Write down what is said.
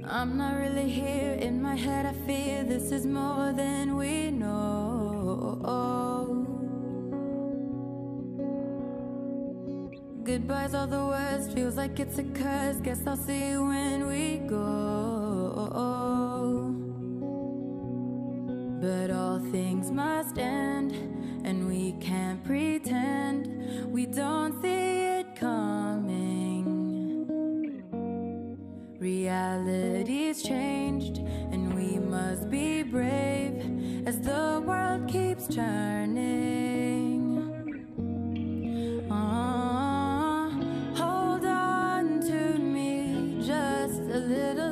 I'm not really here. In my head I fear this is more than we know. Goodbye's all the worst, feels like it's a curse. Guess I'll see you when we go. But all things must end, and we can't pretend we don't see it coming. Reality's changed, and we must be brave as the world keeps turning. Hold on to me just a little